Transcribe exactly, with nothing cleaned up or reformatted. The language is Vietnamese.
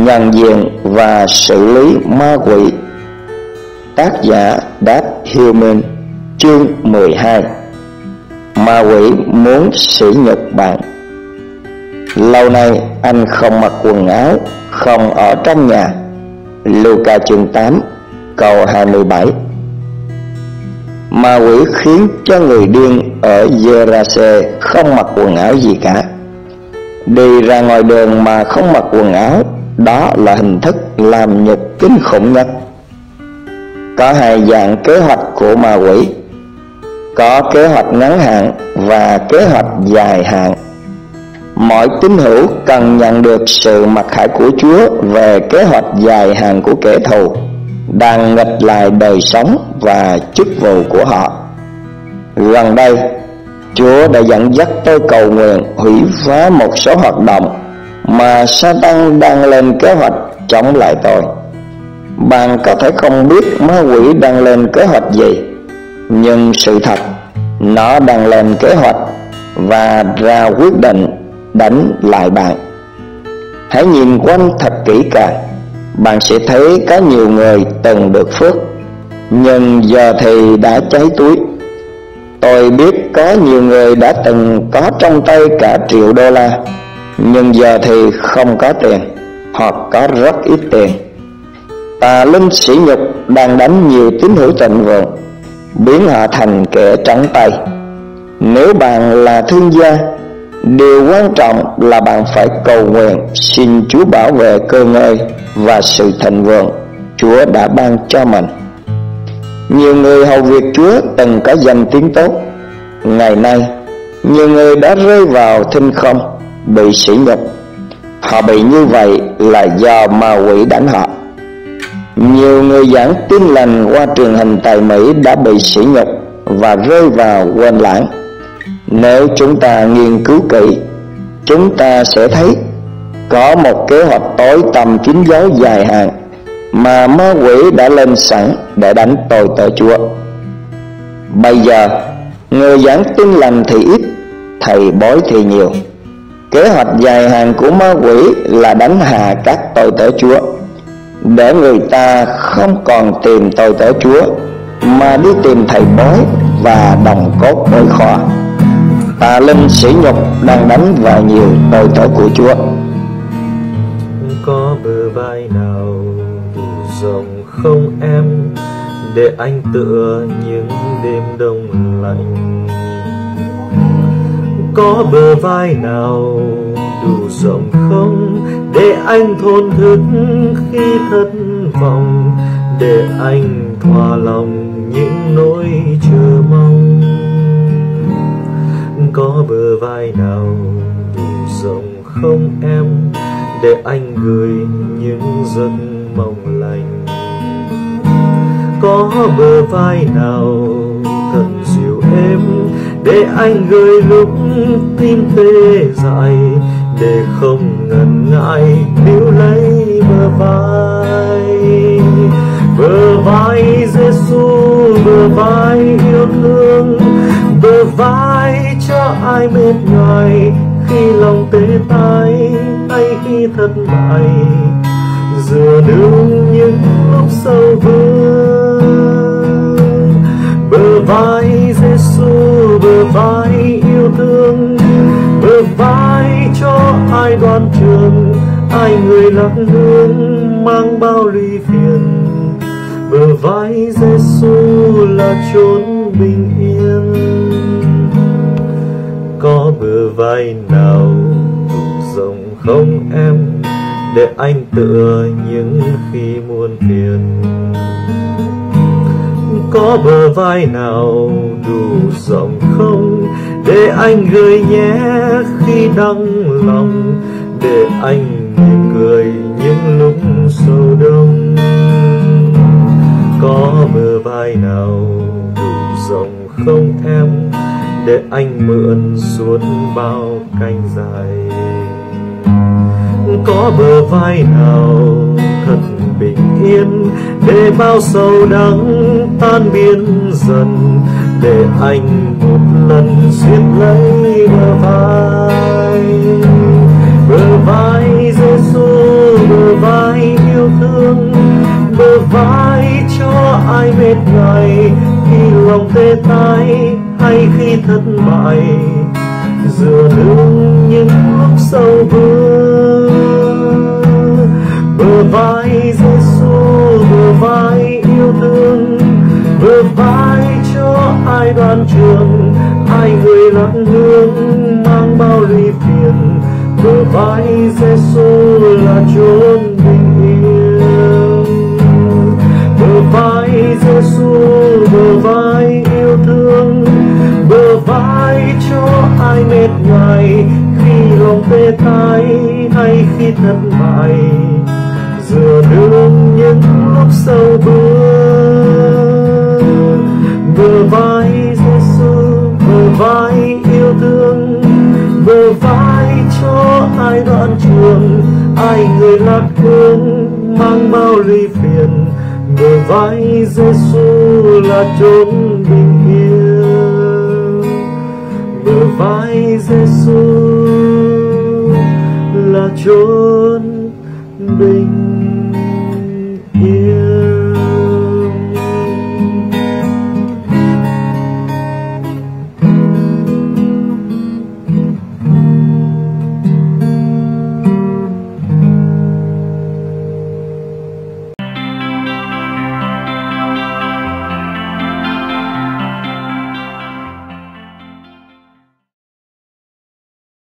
nhận diện và xử lý ma quỷ. Tác giả Đáp Hillman, chương mười hai. Ma quỷ muốn sỉ nhục bạn. Lâu nay anh không mặc quần áo, không ở trong nhà. Luca chương tám câu hai mươi bảy. Ma quỷ khiến cho người điên ở Gerase không mặc quần áo gì cả. Đi ra ngoài đường mà không mặc quần áo, đó là hình thức làm nhục kinh khủng nhất. Có hai dạng kế hoạch của ma quỷ: có kế hoạch ngắn hạn và kế hoạch dài hạn. Mọi tín hữu cần nhận được sự mặc khải của Chúa về kế hoạch dài hạn của kẻ thù đang nghịch lại đời sống và chức vụ của họ. Gần đây, Chúa đã dẫn dắt tôi cầu nguyện hủy phá một số hoạt động mà Satan đang lên kế hoạch chống lại tôi. Bạn có thể không biết ma quỷ đang lên kế hoạch gì, nhưng sự thật, nó đang lên kế hoạch và ra quyết định đánh lại bạn. Hãy nhìn quanh thật kỹ càng, bạn sẽ thấy có nhiều người từng được phước, nhưng giờ thì đã cháy túi. Tôi biết có nhiều người đã từng có trong tay cả triệu đô la, nhưng giờ thì không có tiền, hoặc có rất ít tiền. Tà linh sỉ nhục đang đánh nhiều tín hữu thịnh vượng, biến họ thành kẻ trắng tay. Nếu bạn là thương gia, điều quan trọng là bạn phải cầu nguyện xin Chúa bảo vệ cơ ngơi và sự thịnh vượng Chúa đã ban cho mình. Nhiều người hầu việc Chúa từng có danh tiếng tốt. Ngày nay, nhiều người đã rơi vào thinh không, bị sỉ nhục. Họ bị như vậy là do ma quỷ đánh họ. Nhiều người giảng tin lành qua truyền hình tại Mỹ đã bị sỉ nhục và rơi vào quên lãng. Nếu chúng ta nghiên cứu kỹ, chúng ta sẽ thấy có một kế hoạch tối tăm kín dấu dài hạn mà ma quỷ đã lên sẵn để đánh tôi tớ Chúa. Bây giờ, người giảng tin lành thì ít, thầy bói thì nhiều. Kế hoạch dài hạn của ma quỷ là đánh hạ các tôi tớ Chúa, để người ta không còn tìm tôi tớ Chúa mà đi tìm thầy bói và đồng cốt bói khoa. Tà linh sỉ nhục đang đánh vào nhiều tôi tớ của Chúa. Có bờ vai nào đủ rộng không em, để anh tựa những đêm đông lạnh? Có bờ vai nào đủ rộng không, để anh thổn thức khi thất vọng, để anh thỏa lòng những nỗi chờ mong? Có bờ vai nào đủ rộng không em, để anh gửi những giấc mong lành? Có bờ vai nào thật dịu êm, để anh gửi lúc tim tê dại, để không ngần ngại níu lấy bờ vai? Bờ vai Giêsu, bờ vai yêu thương, bờ vai cho ai mệt nhoài khi lòng tê tái, hay khi thất bại, dựa nương những lúc sâu vương. Bờ vai Giêsu, bờ vai yêu thương, bờ vai cho ai đoan trường, ai người lắc hương mang bao ly phiền. Bờ vai Giêsu là chốn bình yên. Có bờ vai nào đủ rộng không em, để anh tựa những khi muôn phiền? Có bờ vai nào đủ rộng không, để anh gửi nhé khi đắng lòng, để anh mỉm cười những lúc sầu đông? Có bờ vai nào đủ rộng không em, để anh mượn suốt bao cánh dài? Có bờ vai nào thật bình yên, để bao sầu đắng tan biến dần, để anh một lần xiết lấy bờ vai? Bờ vai Giêsu, bờ vai mệt nhoài khi lòng tê tái hay khi thất bại, dựa lưng những lúc sâu bơ. Bờ vai Giêsu, bờ vai yêu thương, bờ vai cho ai đoan trường, ai người lạc hương mang bao ly phiền. Bờ vai Giêsu là chốn bình yên. Bờ vai Giêsu, bờ vai yêu thương, bờ vai cho ai mệt nhoài khi lòng tê tái hay khi thất bại, dựa nương những lúc sâu bơ. Bờ vai Giêsu, bờ vai yêu thương, bờ vai cho ai đoạn trường, ai người lạc hướng mang bao ly phiền. Bờ vai Giêsu là chốn bình yên. Bờ vai Giêsu là chốn bình